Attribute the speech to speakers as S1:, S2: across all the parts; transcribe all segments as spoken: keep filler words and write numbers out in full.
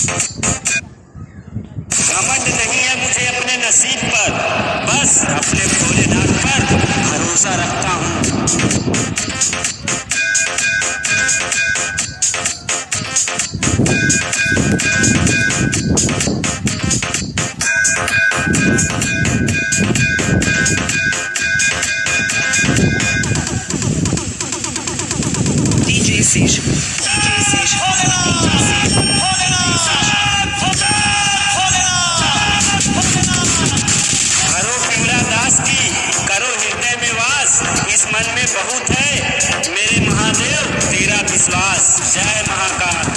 S1: घमंड नहीं है मुझे अपने नसीब पर, बस अपने भोलेनाथ पर भरोसा रखता हूँ।
S2: डीजे सेश
S1: इस मन में बहुत है मेरे महादेव तेरा विश्वास। जय महाकाल।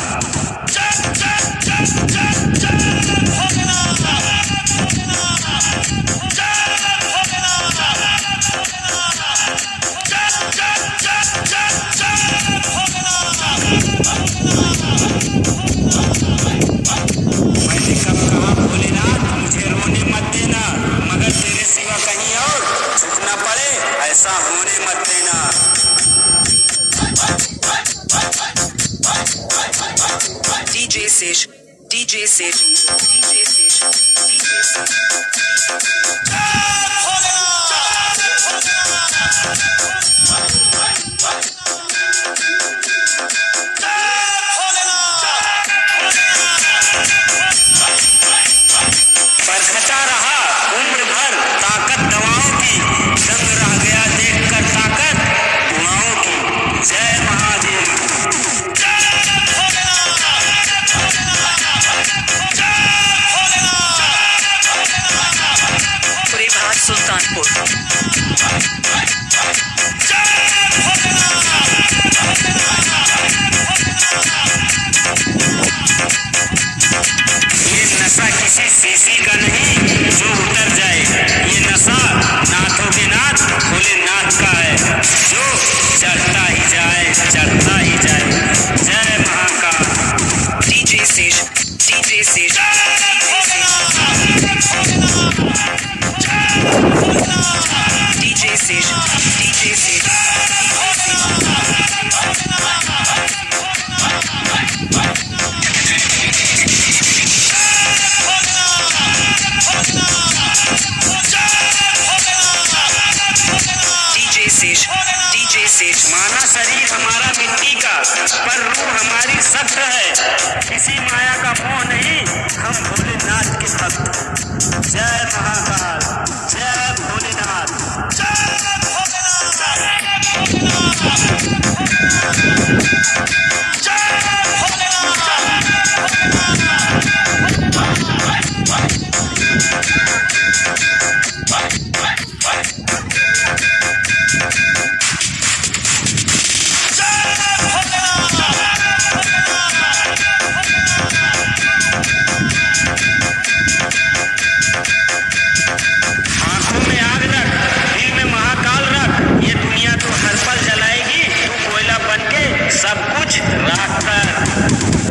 S1: मैंने कब कहा भोलेनाथ मुझे रोने मत देना, मगर तेरे सिवा कहीं और झुकना पड़े ऐसा होने मत देना।
S2: डीजे सेश डीजे सेश डीजे सेश डीजे सेश
S1: बरखता रहा उम्र भर ताकत दवाओं की, दंग रह गया देखकर ताकत दुआओं की। जय महादेव।
S2: पूरे भारत सुल्तानपुर
S1: ये नशा किसी सीसी का नहीं जो उतर जाए, ये नशा नाथों के नाथ भोलेनाथ का है जो चढ़ता ही जाए चढ़ता ही जाए। जय महाकाल।
S2: डीजे सेश डीजे सेश डीजे सेश डीजे सेश डीजे सेश डीजे सेश
S1: माना शरीर हमारा मिट्टी का पर रूह हमारी सख्त है, किसी माया का मोह नहीं हम भोलेनाथ के भक्त। जय महाकाल। जय भोलेनाथ। आंखों में आग रख, दिल में महाकाल रख, ये दुनिया तो हर पल जलाएगी, तू कोयला बनके सब कुछ राख कर।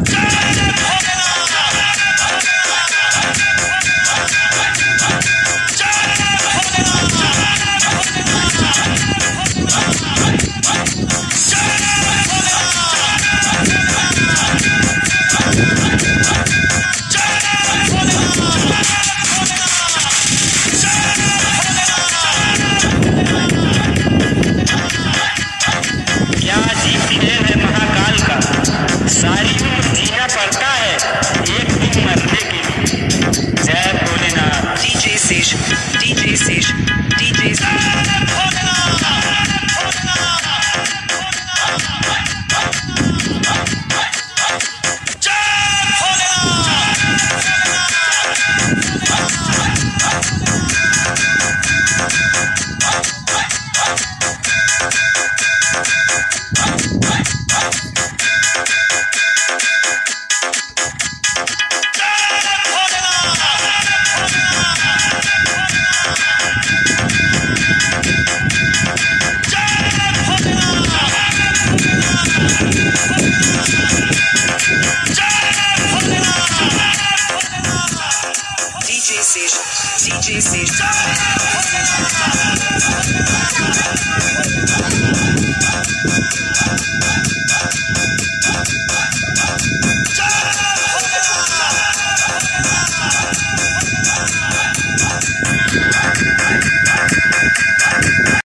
S1: क्या अजीब खेल है महाकाल का, सारी उम्र जीना पड़ता है एक दिन मरने के लिए। जय भोलेनाथ।
S2: डीजे सेश डीजे सेश डीजे डीजे सेश